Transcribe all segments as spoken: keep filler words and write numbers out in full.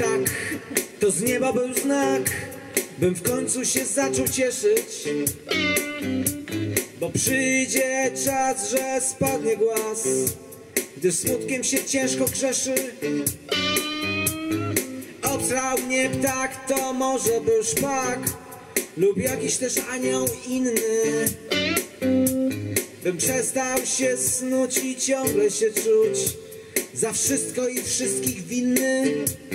ptak, to z nieba był znak, bym w końcu się zaczął cieszyć. Bo przyjdzie czas, że spadnie głaz, gdy smutkiem się ciężko grzeszy. Obsrał mnie ptak, to może był szpak lub jakiś też anioł inny. Bym przestał się snuć i ciągle się czuć za wszystko i wszystkich winny.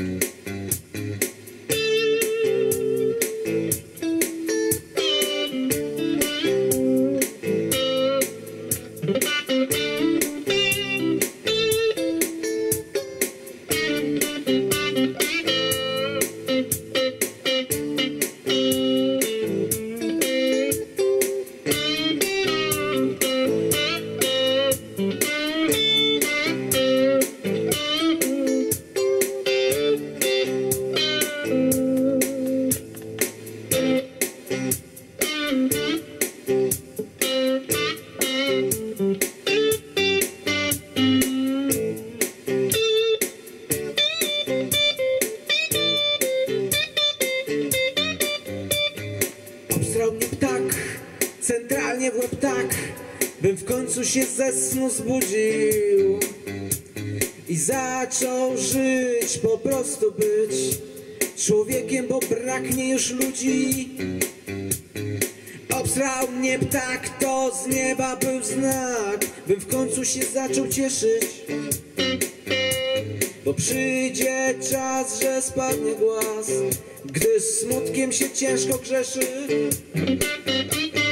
Obstrał mnie ptak, centralnie w łeb tak, bym w końcu się ze snu zbudził i zaczął żyć, po prostu być człowiekiem, bo braknie już ludzi. Obstrał mnie ptak, to z nieba był znak, bym w końcu się zaczął cieszyć. Bo przyjdzie czas, że spadnie głaz, gdy smutkiem się ciężko grzeszy.